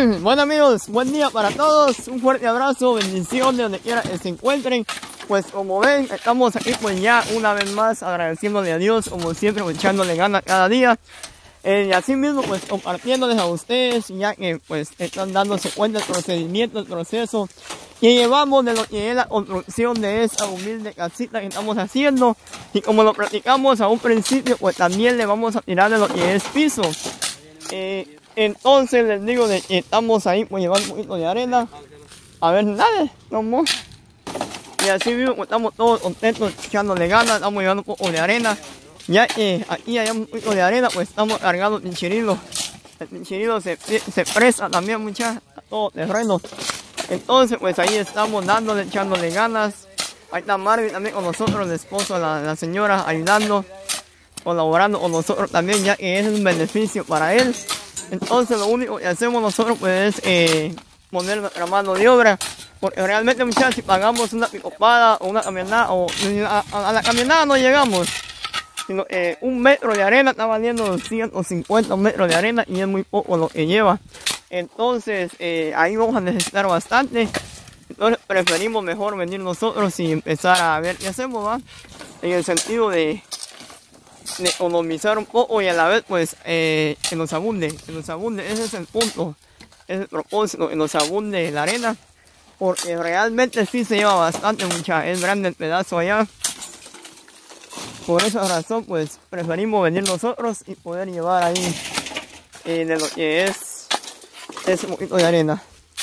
Bueno amigos, buen día para todos, un fuerte abrazo, bendición de donde quiera que se encuentren. Pues como ven, estamos aquí pues ya una vez más agradeciéndole a Dios, como siempre, pues, echándole ganas cada día. Y así mismo pues compartiéndoles a ustedes, ya que pues están dándose cuenta del procedimiento, el proceso que llevamos de lo que es la construcción de esa humilde casita que estamos haciendo. Y como lo platicamos a un principio, pues también le vamos a tirar de lo que es piso. Entonces les digo de que estamos ahí pues llevando un poquito de arena. A ver, dale, vamos. Y así mismo pues, estamos todos contentos, echándole ganas, estamos llevando un poco de arena. Ya que aquí hay un poquito de arena, pues estamos cargando el pinchirilo. El pinchirilo se presa también muchachos, a todo terreno. Entonces pues ahí estamos dándole, echándole ganas. Ahí está Marvin también con nosotros, el esposo de la señora, ayudando, colaborando con nosotros también, ya que es un beneficio para él. Entonces lo único que hacemos nosotros pues es poner nuestra mano de obra. Porque realmente muchachos, si pagamos una picopada o una camionada, o a la camionada no llegamos. Sino, un metro de arena está valiendo 250 metros de arena y es muy poco lo que lleva. Entonces ahí vamos a necesitar bastante. Entonces preferimos mejor venir nosotros y empezar a ver qué hacemos, ¿va? En el sentido de economizar un poco y a la vez pues que nos abunde, ese es el punto, ese es el propósito, que nos abunde la arena. Porque realmente sí se lleva bastante, mucha, es grande el pedazo allá. Por esa razón pues preferimos venir nosotros y poder llevar ahí de lo que es ese poquito de arena.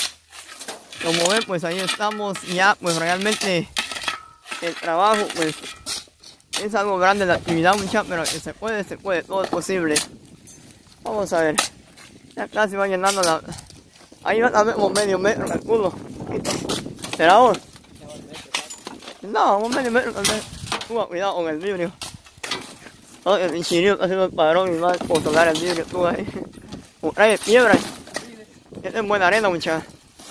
Como ven pues ahí estamos ya, pues realmente el trabajo pues es algo grande la actividad muchachos, pero que se puede, todo es posible. Vamos a ver, ya casi va llenando la... Ahí va a ver como medio metro, calculo. ¿Será vos? No, un medio metro tal vez. Cuidado con el vidrio. Oh, el pinchillo está haciendo el padrón y va a controlar el vidrio tú ahí. Trae piedra. Esta es buena arena muchachos.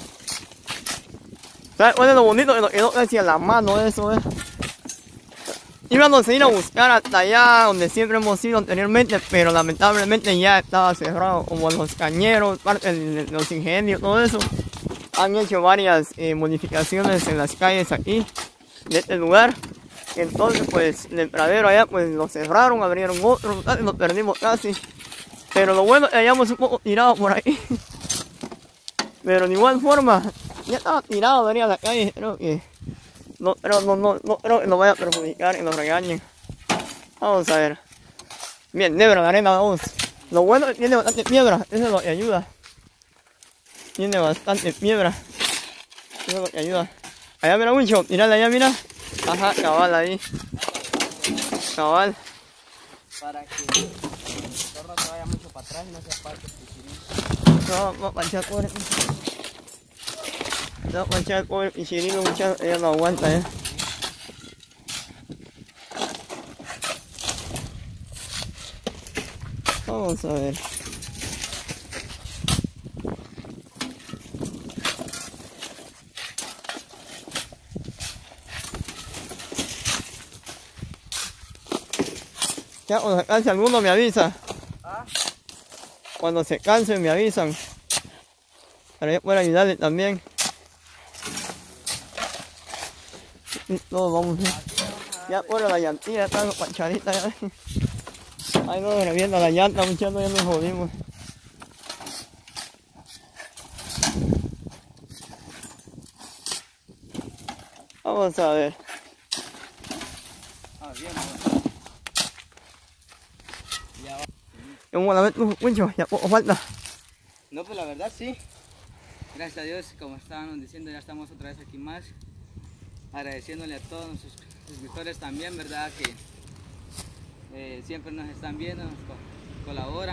¿Sabes cuál es lo bonito? Que no quedó casi a la mano eso, Íbamos a ir a buscar hasta allá donde siempre hemos ido anteriormente, pero lamentablemente ya estaba cerrado, como los cañeros, parte de los ingenios, todo eso. Han hecho varias modificaciones en las calles aquí, de este lugar. Entonces pues el pradero allá pues lo cerraron, abrieron otro, nos perdimos casi. Pero lo bueno es que hayamos un poco tirado por ahí. Pero de igual forma, ya estaba tirado, venía a la calle, creo que... No creo que nos vaya a perjudicar y nos regañen. Vamos a ver. Bien, negra la arena, vamos. Lo bueno es que tiene bastante piedra, eso es lo que ayuda. Tiene bastante piedra. Eso es lo que ayuda. Allá mira mucho, mirala allá, mira. Ajá, cabal ahí. Cabal. Para que el motor no se vaya mucho para atrás y no se aparte el pichirino. No, vamos a panchar pobre. No, manchar el pobre pichirino, muchachos, ella no aguanta, Vamos a ver. Ya cuando se canse alguno me avisa. ¿Ah? Cuando se cansen me avisan. Para yo poder ayudarle también. Todos vamos ya por la llantilla, está panchadita ya. Ahí no revienta la llanta, muchachos, ya nos jodimos. Vamos a ver. Bien. Ya va. ¿Cómo la ves tú, Wincho? Ya poco falta. No, pues la verdad sí. Gracias a Dios, como estábamos diciendo, ya estamos otra vez aquí más. Agradeciéndole a todos nuestros suscriptores también, ¿verdad? Que siempre nos están viendo, nos colaboran.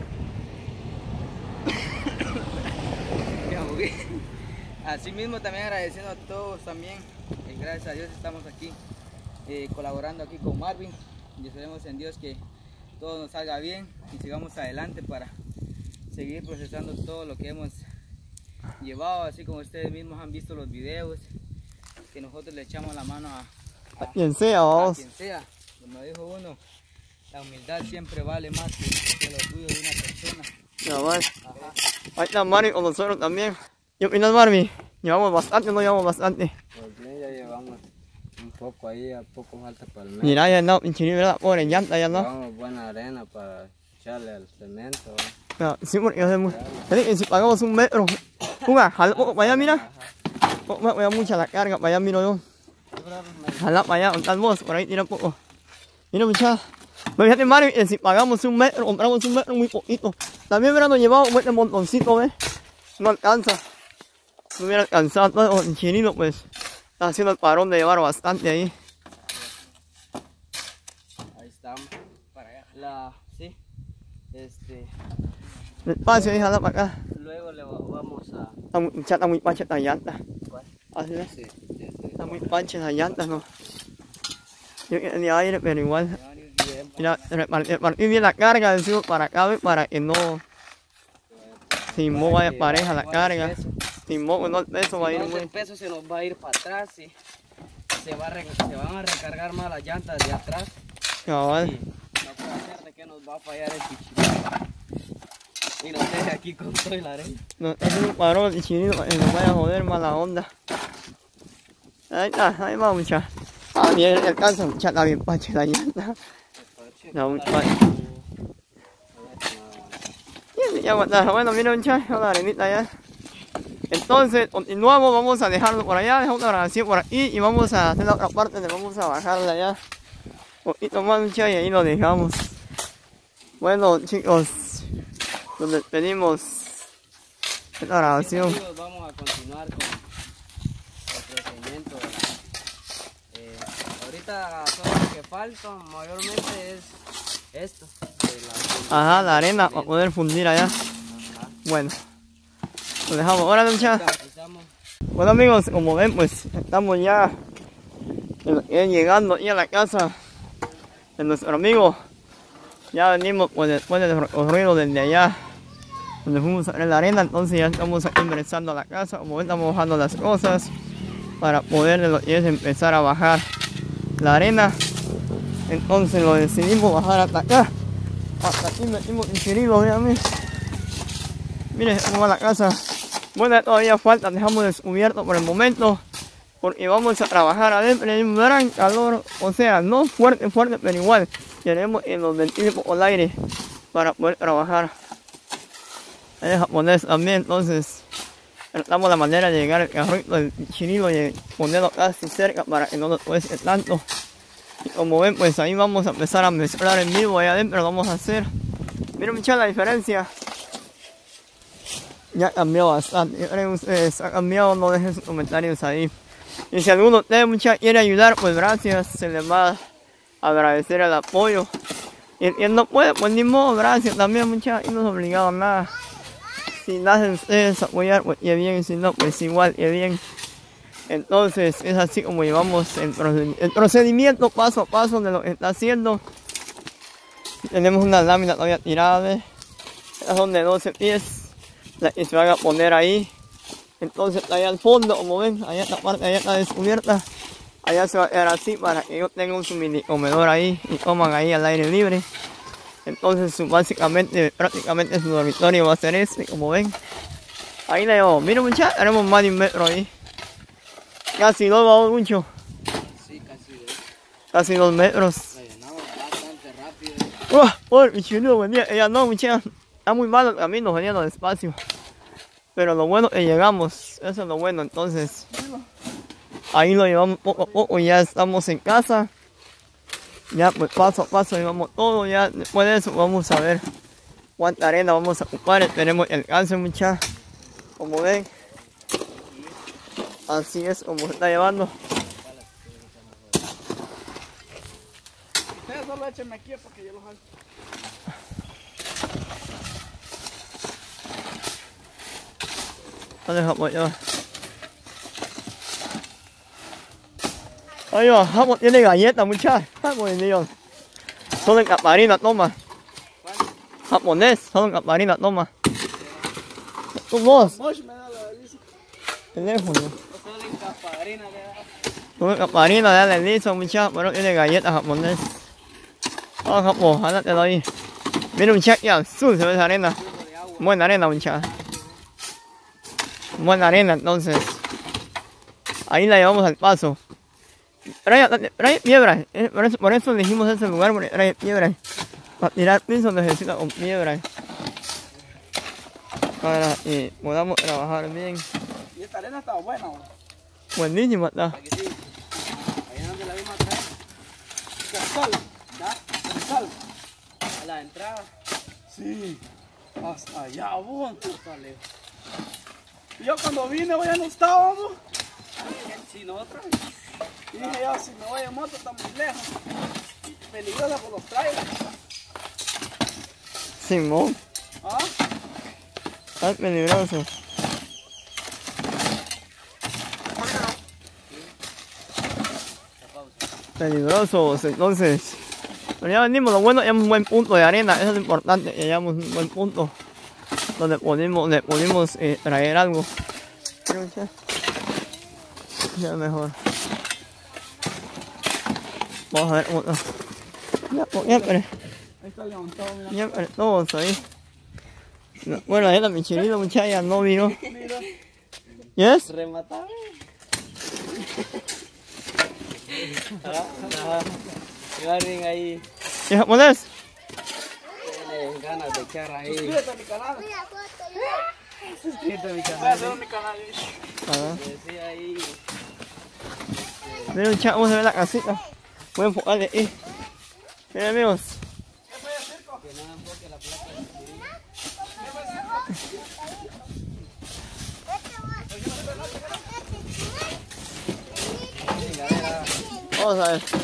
Así mismo también agradeciendo a todos también. Gracias a Dios estamos aquí colaborando aquí con Marvin. Y esperemos en Dios que todo nos salga bien y sigamos adelante para seguir procesando todo lo que hemos llevado, así como ustedes mismos han visto los videos, que nosotros le echamos la mano a quien sea, vamos. A quien sea. Como dijo uno, la humildad siempre vale más que lo tuyo de una persona. Cabal. Ahí está Marvin con nosotros también. ¿Qué opinas, Marvin? Llevamos bastante, no llevamos bastante. Pues bien, ya llevamos un poco ahí, a poco falta para el mes. Mira, ya no, pinche, ¿verdad? Pobre llanta, ya no. Llevamos buena arena para echarle al cemento. No, sí, porque hacemos. Si pagamos 1 metro. Juga, jala poco para allá, mira. Voy a mucha la carga, para allá miro yo. Jala para allá, tal vos, por ahí tira poco. Mira, muchacha. Pero fíjate, Mario, si pagamos 1 metro, compramos 1 metro muy poquito. También hubiéramos llevado un montoncito, ¿ves? No alcanza. No hubiera alcanzado todo el chinito, pues. Está haciendo el parón de llevar bastante ahí. Ahí estamos, para allá. Sí, Despacio, jala para acá. luego le vamos a... Está muy pancha esta llanta. ¿Cuál? Así es. Sí, Está muy pancha esa llanta, ¿no? Yo de aire, pero igual. Mira, repartir bien la carga, decimos para acá, para que no... Si no vaya pareja la carga. Si no, el peso va a ir muy... muy... el peso se nos va a ir para atrás y se van a recargar más las llantas de atrás. Cabal. Y no puede hacer de que nos va a fallar el pichito. Y nos deje aquí con todo la arena. No, es un parón el chinito, que nos vaya a joder más la onda. Ahí está, ahí va muchacha. Ah, bien, alcanza muchacha, está bien pancha la llanta. No, muy pancha. Ya aguantar, bueno, mira muchacha, la arenita ya. Entonces, continuamos, vamos a dejarlo por allá, dejamos la grabación por aquí y vamos a hacer la otra parte donde vamos a bajarla ya. Un poquito más muchacha y ahí lo dejamos. Bueno chicos, nos despedimos de la grabación. Amigos, vamos a continuar con el procedimiento. Ahorita solo lo que falta mayormente es esto. Ajá, la arena para poder fundir allá. Bueno, lo dejamos ahora muchachos. Bueno amigos, como ven pues estamos ya llegando ya a la casa de nuestro amigo. Ya venimos pues después del recorrido desde allá donde fuimos a ver la arena, entonces ya estamos aquí ingresando a la casa. Como ven, estamos bajando las cosas para poder empezar a bajar la arena. Entonces lo decidimos bajar hasta acá. Hasta aquí metimos el chirilo, vean. Miren cómo va la casa. Bueno, todavía falta, dejamos descubierto por el momento. Porque vamos a trabajar adentro. Hay un gran calor, o sea, no fuerte, pero igual. Queremos en los ventilos por el aire para poder trabajar. Es japonés también, entonces tratamos la manera de llegar al carrito del chirilo y ponerlo casi cerca para que no nos cueste tanto. Y como ven, pues ahí vamos a empezar a mezclar en vivo. Ahí adentro lo vamos a hacer. Miren mucha la diferencia. Ya cambió bastante. Yo creo que ustedes han cambiado, no dejen sus comentarios ahí. Y si alguno de ustedes mucha quiere ayudar, pues gracias. Se les va a agradecer el apoyo. Y quien no puede, pues ni modo, gracias también mucha. Y no es obligado a nada. Si nacen ustedes a apoyar, pues ya bien. Si no, pues igual, ya bien. Entonces es así como llevamos el procedimiento paso a paso de lo que está haciendo. Tenemos una lámina todavía tirada, ¿ves? Estas son de 12 pies, la que se van a poner ahí. Entonces allá al fondo, como ven, allá esta parte allá está descubierta. Allá se va a quedar así para que ellos tengan su mini comedor ahí y coman ahí al aire libre. Entonces prácticamente su dormitorio va a ser este, como ven. Ahí la llevamos. Miren muchachos, haremos más de 1 metro ahí. Casi 2, vamos mucho. Sí, casi 2. Casi 2 metros. La llenamos bastante rápido. Por mi chulo, venía. Ella no, muchacha. Está muy malo el camino, venía despacio. Pero lo bueno es que llegamos. Eso es lo bueno, entonces. Ahí lo llevamos poco a poco. Ya estamos en casa. Ya pues paso a paso llevamos todo. Ya después de eso vamos a ver cuánta arena vamos a ocupar. Tenemos el alcance, muchachos. Como ven. Así es como se está llevando. Ustedes solo échenme aquí porque yo los hago. ¿Dónde Japón lleva? Ahí va, Japón tiene galletas, muchachos. Japón Dios. Solo en caparina, toma. Japonés, solo en caparina, toma. ¿Tú vos? Teléfono. Solo en caparina, dale liso, muchachos. Pero tiene galletas japonés. Vamos, Japón, jálate ahí. Mira, muchachos, ya azul se ve esa arena. Buena arena, muchachos. Buena arena, entonces. Ahí la llevamos al paso. Trae piedras. Por eso elegimos ese lugar, porque trae piedras. Para tirar piso necesita con piedras. Para que podamos trabajar bien. Y esta arena está buena, ¿no? Buenísima está. Aquí sí. Ahí donde la vimos atrás. Casal, ¿ya? Casal. A la entrada. Sí. Hasta allá, vos. Sale. Y yo cuando vine, ya no estábamos. Sí, nosotros. Y dije yo, si me voy en moto, está muy lejos. Peligrosa por los trailers. Simón. ¿Ah? Está peligroso. Peligrosos, entonces. Pero ya venimos, lo bueno, hayamos un buen punto de arena, eso es lo importante, que hayamos un buen punto donde pudimos traer algo. Ya mejor. Vamos a ver otro. Ya, pero. Ahí está levantado, mira. Ya, pero todos ahí. No, bueno, ahí la Michelina, muchacha, no vino. Mira. ¿Yes? Rematado. Agarren ahí. ¿Es japonés? Tienen ganas de echar ahí. Suscríbete a mi canal. Suscríbete a mi Voy a canal. hacer mi canal. Ah, Decía ahí. miren, muchachos, vamos a ver la casita. Voy a enfocarle ahí. Miren, amigos. Que no enfoque la placa. Vamos a ver.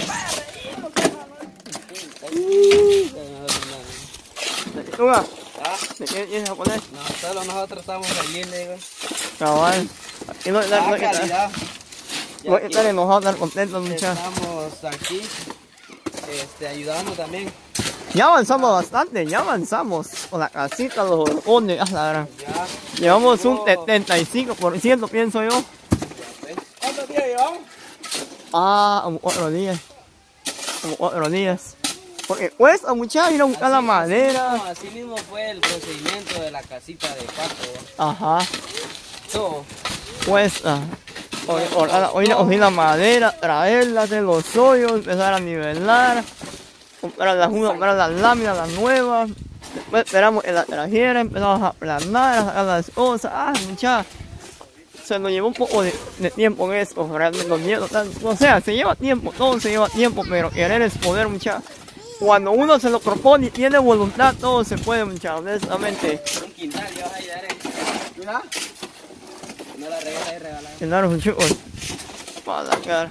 Tunga, ¿de qué es japonés? No, solo nosotros estamos allí, le digo. Cabal. Aquí no hay que Calidad. estar enojados, estar contentos, muchachos. Estamos aquí, ayudando también. Ya avanzamos bastante, ya avanzamos. Con la casita, los horcones, hasta ahora. Ya. Llevamos un 75%, pienso yo. ¿Cuántos días llevamos? Ah, como 4 días. Como 4 días. Porque cuesta, muchachos, ir a buscar la madera. No, así mismo fue el procedimiento de la casita de pato. Ajá, Todo. cuesta. Oír la madera, traerla de los hoyos, empezar a nivelar, comprar las láminas, las nuevas. Después esperamos que la trajera, empezamos a aplanar, a sacar las cosas. Ah, muchachos. Se nos llevó un poco de tiempo en eso, realmente o sea, se lleva tiempo, todo se lleva tiempo, pero querer es poder, muchachos. Cuando uno se lo propone y tiene voluntad, todo se puede, muchachos, honestamente. Un quintal le vas a ayudar en. Mira. No la regalas y regalada. Quedaron muchachos. Para sacar.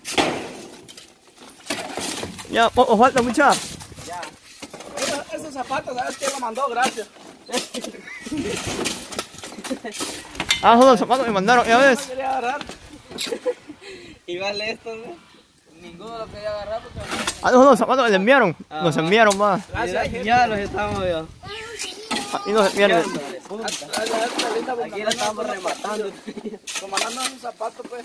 Ya, poco falta, muchachos. Ya. Esos zapatos, ¿sabes quién lo mandó? Gracias. Ah, son los zapatos que me mandaron, ya ves. Quería agarrar. Y vale esto, ¿no? Ninguno lo quería agarrar porque. Ah, son los zapatos que le enviaron. Nos enviaron más. Gracias, Ya los estamos viendo. Aquí nos enviaron. Aquí lo estamos rematando. Comandando un zapato, pues.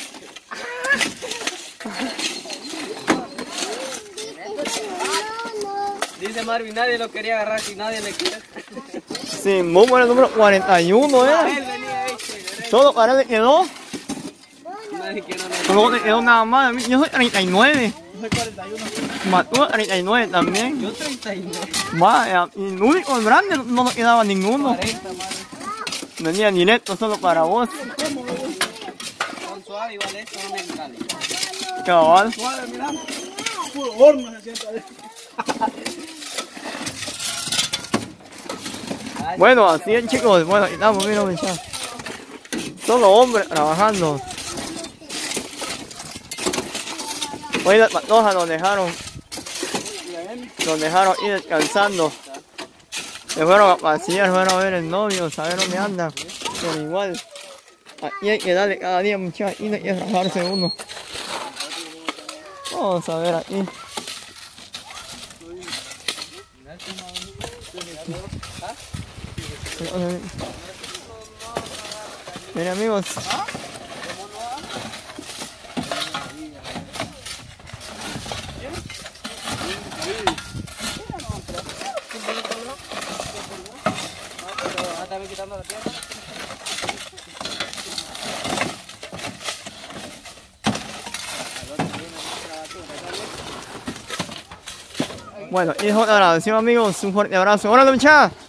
Dice Marvin, nadie lo quería agarrar si nadie le quiere. Sí, muy bueno el número 41, Él ¿eh? venía hecho. Solo para él le quedó. Nadie quiere No le quedó nada más. Yo soy 39. Soy 41. Mató 39 también. Yo 39. Vaya, y el único grande no nos quedaba ninguno. 40, Marvin. Venía directo solo para vos. Son suaves, igual esto no me encanta. Cabal. Suave, mira. Puro horno se sienta ahí. Bueno, así es, chicos. Bueno, aquí estamos, mira, muchachos. Solo hombres trabajando. Hoy las patojas nos dejaron ir descansando. Se fueron a pasear, fueron a ver el novio, saber dónde anda. Pero igual, aquí hay que darle cada día, muchachos. Y no hay que rajarse uno. Vamos a ver aquí. Miren, amigos. Bueno, y es otra grabación, amigos. Un fuerte abrazo. ¡Hola, Lucha!